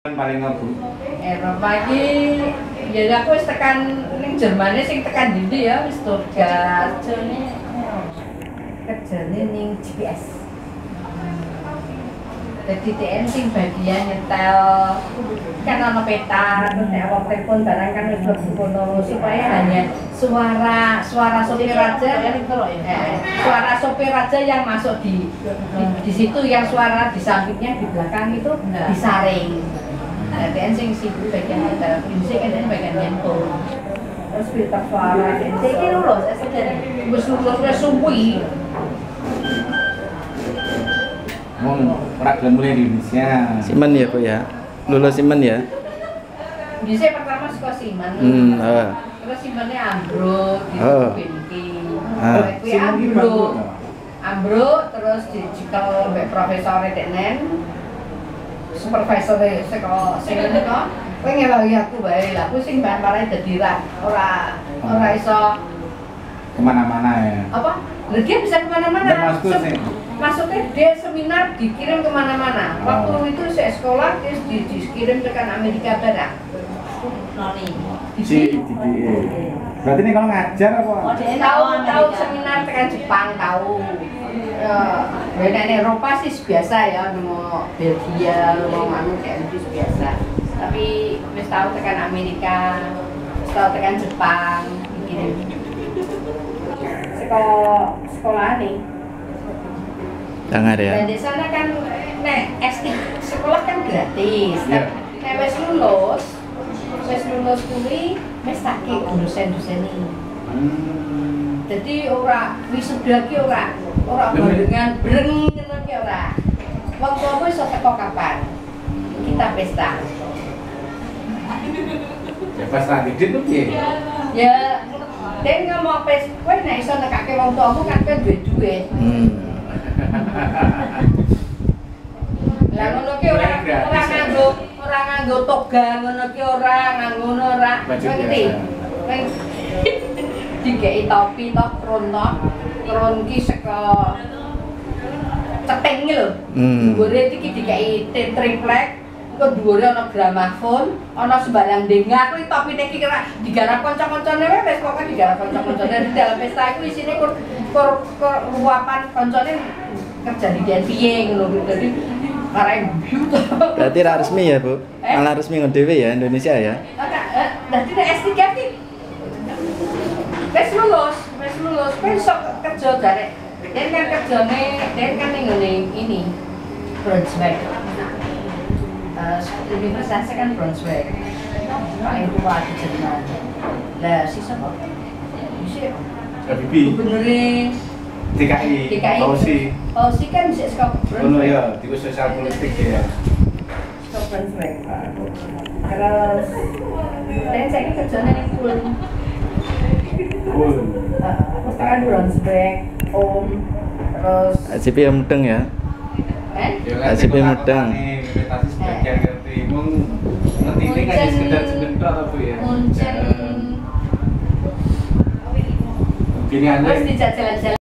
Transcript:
Paling ngabu. Eropa iki ya aku wis tekan ning Jermane sing tekan ndi ya wis Stuttgart jane kerjane ning GPS. Jadi TN sing bagian nyetel kan ana peta terus nek wong telepon barang kan wis mlebu kono supaya hanya suara sopir aja suara sopir aja yang masuk di situ, yang suara di sampingnya di belakang itu disaring. Nah, TN sing sibuk bagian nyetel, musik kan bagian nyentuh. Terus filter suara, iki lulus SDN. Wis lulus wis suwi. Ora gelem mulai di Indonesia. Simen ya, Bu ya. Lulus Simen ya. Bisa pertama suka Simen. Terus Simennya ambruk di Binki. Kuwi ambruk terus dicekel mbek profesor Denen. Supervisor saka sing ngene to. Kowe ngewangi aku bae lah. Aku sing bahan parane dadi ora iso Kemana-mana ya. Apa? Dia bisa kemana-mana. Maksudnya dia seminar dikirim kemana-mana. Waktu itu saya sekolah dia dikirim ke Amerika Barat. Noni. Berarti ini kalau ngajar apa? Tahu seminar tekan Jepang tahu. Nek Eropa sih biasa ya, mau Belgia, mau anu kayak gitu biasa. Tapi wis tahu tekan Amerika, wis tahu tekan Jepang dikirim. Sekolah nih. Jangan ya. Dan di sana kan nek SD sekolah kan gratis. Nek wis lulus kuwi wis tak ki dosen-dosen iki. Jadi ora wisuda ki ora barengan breng ngono ki ora. Wong tuamu iso teko kapan? Kita pesta. Ya pesta gede tuh piye? Ya den ngomong pesta, kowe nek iso nekake wong tuamu kan duwe-duwe. Lah ngono ki ora nganggo toga ngono ki ora nganggo ora. Ngerti? Dikei topi toh kron ki saka ceteng iki lho. Dhuwure iki dikei triplek, engko dhuwure ana gramafon, ana sembarang dengar kuwi topine iki kira digarap kanca-kancane wis pokoke digarap kanca-kancane di dalam pesta iku isine kur ruapan kancane kerja di piye ngono. Dadi arek beauty. Berarti ra resmi ya, Bu? Malah resmi ngedewe ya Indonesia ya. Dadi nek S3 ki wis lulus, besok kerja garek. Den kan kerjane, den kan ning ini Braunschweig. Universitasnya kan Braunschweig. Paling tua di Jerman. Lah sisa kok. Bisa Gubernure DKI. Pausi kan bisa sekolah Braunschweig. Oh ya, di sosial politik ya. Sekolah Braunschweig. Terus dan saya kerjanya ning Ulm. Terus kan Braunschweig, terus ACP Mudeng ya. ACP Mudeng. Universitas bagian ngerti. Mung ngerti ini kan sekedar apa ya? Munchen. Gini aja. Terus dijak jalan-jalan.